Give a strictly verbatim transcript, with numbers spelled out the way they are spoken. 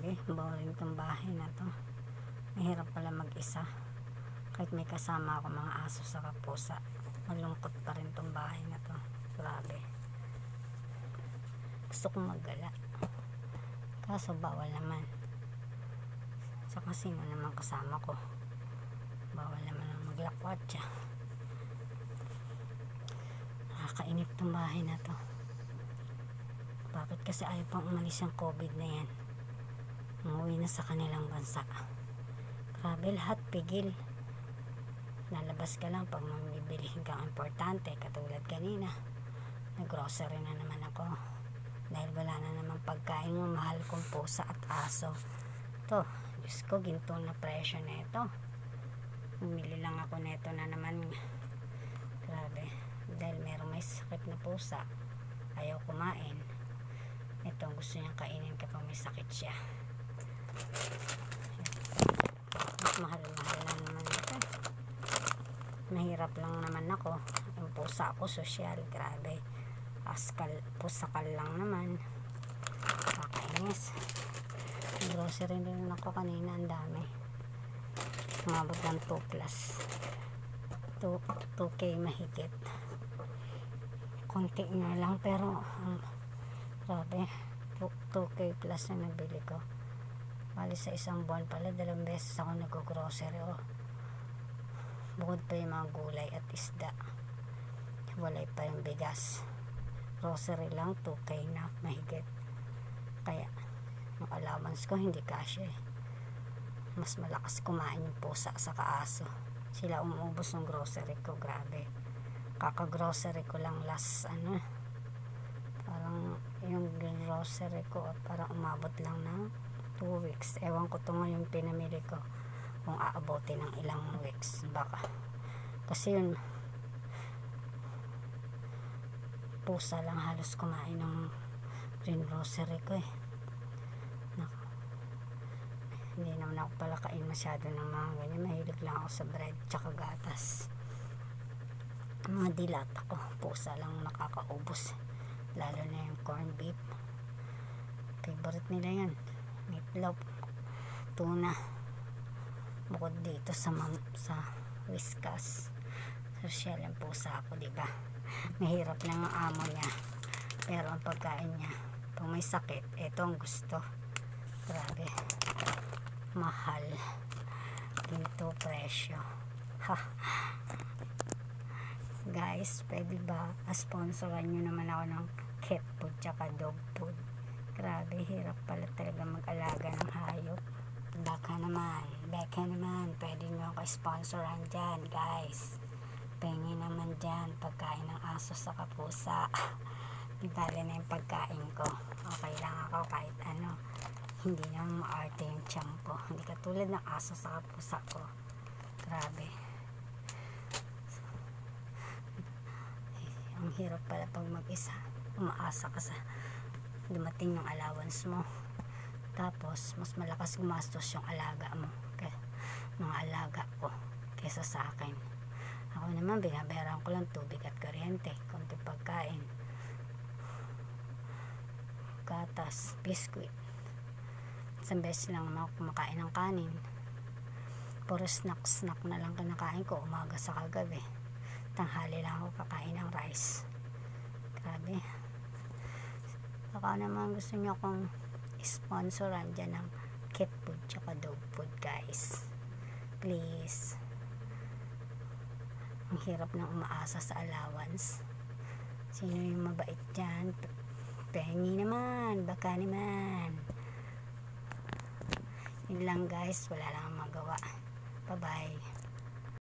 Grabe, boring tong bahay na to. Mahirap pala mag-isa. Kahit may kasama ako mga aso sa pusa, malungkot pa rin tong bahay na to. Grabe. Gusto kong maggala. Kaso bawal naman. Saka sino naman kasama ko? Bawal naman ang maglakwatsa. Nakakainip tong bahay na to. Bakit kasi ayaw pang umalis yung COVID na yan? Umuwi na sa kanilang bansa. Grabe, lahat pigil. Lalabas ka lang pag mamibilihin kang importante. Katulad kanina, nag-grocery na naman ako. Dahil wala na naman pagkain yung mahal kong pusa at aso. To, Diyos ko, ginto na presyo na ito. Bumili lang ako neto na naman. Grabe. Dahil meron may sakit na pusa, ayaw kumain. Ito ang gusto niyang kainin kapag may sakit siya. Mas mahal-mahal lang naman ito. Mahirap lang naman ako. Yung pusa ako, sosyal. Grabe. Askal, pusakal lang naman. Kakainis. Grocery din ako kanina. Ang dami. Umabot ng two plus. two K mahigit. Konti na lang pero um, grabe, two K plus na nabili ko. Bali sa isang buwan pala, dalawang beses ako nag-grocery. Oh. Bukod pa yung mga gulay at isda. Walay pa yung bigas. Grocery lang, two K na mahigit. Kaya, yung allowance ko hindi kasya eh. Mas malakas kumain yung pusa sa kaaso. Sila umuubos ng grocery ko, grabe. Kaka-grocery ko lang last, ano, parang yung grocery ko parang umabot lang ng two weeks. Ewan ko to ngayon pinamili ko kung aabotin ng ilang weeks. Baka. Kasi yun, pusa lang halos kumain ng green grocery ko eh. Naku. Hindi naman ako pala kain masyado ng mga ganyan. Mahilig lang ako sa bread tsaka gatas. Mga dilat ako, pusa lang nakakaubos. Lalo na yung corned beef. Favorite nila yan. Meatloaf, tuna. Bukod dito sa sa Whiskas. Social yung pusa ako, diba? Mahirap lang ang amo niya. Pero ang pagkain niya, pag may sakit, ito ang gusto. Grabe. Mahal. Ginto presyo. Ha. Guys, pwede ba sponsoran nyo naman ako ng cat food tsaka dog food? Grabe, hirap pala talaga mag-alaga ng hayop. Baka naman, baka naman, pwede nyo ako sponsoran dyan, guys. Pengi naman dyan, pagkain ng aso sa kapusa. Ibali na yung pagkain ko. Okay lang ako kahit ano. Hindi naman maarte yung tiyan ko. Hindi katulad ng aso sa kapusa ko. Grabe. Ang hirap pala pag mag-isa. Umaasa ka sa dumating ng allowance mo. Tapos, mas malakas gumastos yung alaga mo. Kaya, mga alaga ko kesa sa akin. Ako naman, binabayaran ko lang tubig at kuryente. Konti pagkain. Gatas, biskuit. Isang beses lang naman ako kumakain ng kanin. Puro snack-snack na lang kinakain ko umaga sa kagabi. Tanghali lang ako kakain ng rice. Grabe. Baka naman gusto nyo akong sponsoran dyan ng cat food tsaka dog food, guys. Please. Ang hirap na umaasa sa allowance. Sino yung mabait dyan? Pengi naman. Baka naman. Yun lang, guys. Wala lang magawa. Bye bye.